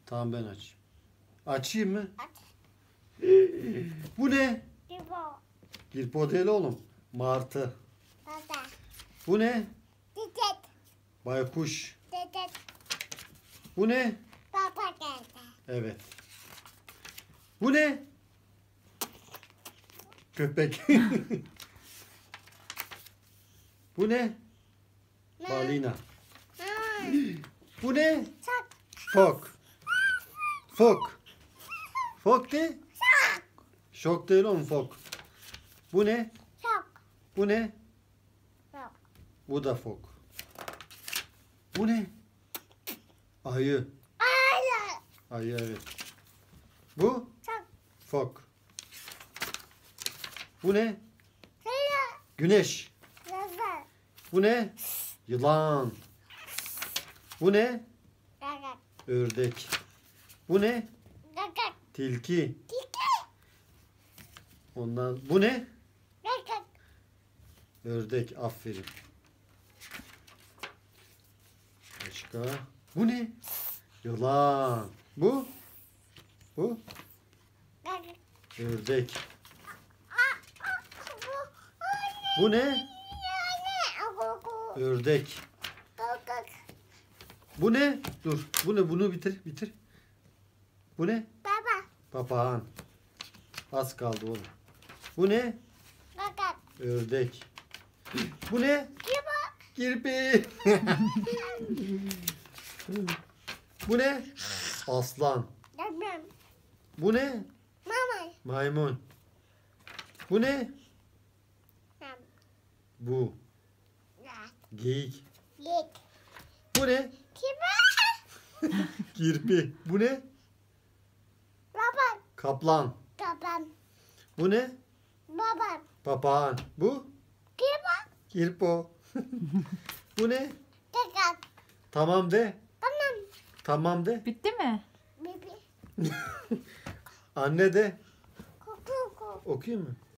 Tamam ben açayım. Açayım mı? Aç. Bu ne? Lipo. Girpo değil oğlum. Martı. Baba. Bu ne? Dedet. Baykuş. Dedet. Bu ne? Baba geldi. Evet. Bu ne? Köpek. Bu ne? Balina. Bu ne? Sak. Fok. Fok. Fok ne? Şok değil oğlum fok. Bu ne? Sok. Bu ne? Sok. Bu da fok. Bu ne? Ayı. Ayı. Ayı evet. Bu? Sok. Fok. Bu ne? Suyu. Güneş. Nasıl? Bu ne? Yılan. Bu ne? Gagak. Ördek. Bu ne? Gagak. Tilki. Tiki. Ondan bu ne? Gagak. Ördek. Aferin. Başka? Bu ne? Yılan. Bu? Bu? Gagak. Ördek. Bu. Bu ne? Anne. Agogo. Ördek. Gagak. Bu ne? Dur. Bu ne? Bunu bitir. Bitir. Bu ne? Baba. Papağan. Az kaldı oğlum. Bu ne? Gagak. Ördek. Bu ne? Lipo. Kirpi. Bu ne? Aslan. Demem. Bu ne? Mama. Maymun. Bu ne? Nam. Bu. Rat. Geyik. Yek. Bu ne? Kiba. Kirpi. Bu ne? Baba. Kaplan. Babam. Bu ne? Babam. Papağan. Bu? Kiba. Kirpo. Bu ne? Gagak. Tamam de. Tamam. Tamam de. Bitti mi? Bibi. Anne de. Kuku. Okuyayım mı?